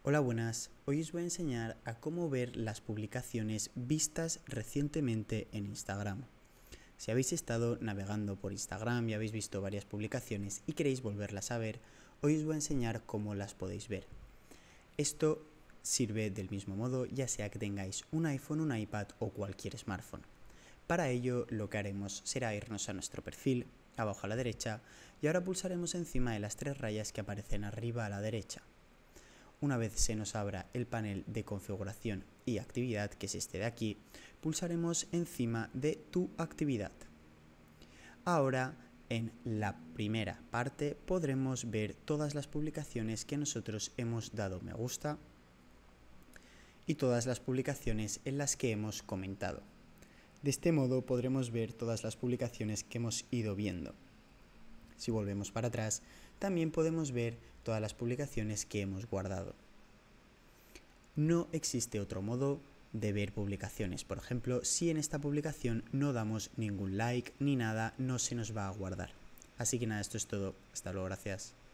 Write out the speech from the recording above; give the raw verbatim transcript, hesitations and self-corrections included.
Hola, buenas. Hoy os voy a enseñar a cómo ver las publicaciones vistas recientemente en Instagram. Si habéis estado navegando por Instagram y habéis visto varias publicaciones y queréis volverlas a ver, hoy os voy a enseñar cómo las podéis ver. Esto sirve del mismo modo ya sea que tengáis un iPhone, un iPad o cualquier smartphone. Para ello lo que haremos será irnos a nuestro perfil, abajo a la derecha, y ahora pulsaremos encima de las tres rayas que aparecen arriba a la derecha. Una vez se nos abra el panel de configuración y actividad, que es este de aquí, pulsaremos encima de tu actividad. Ahora, en la primera parte podremos ver todas las publicaciones que nosotros hemos dado me gusta y todas las publicaciones en las que hemos comentado. De este modo podremos ver todas las publicaciones que hemos ido viendo. Si volvemos para atrás, también podemos ver todas las publicaciones que hemos guardado. No existe otro modo de ver publicaciones. Por ejemplo, si en esta publicación no damos ningún like ni nada, no se nos va a guardar. Así que nada, esto es todo. Hasta luego, gracias.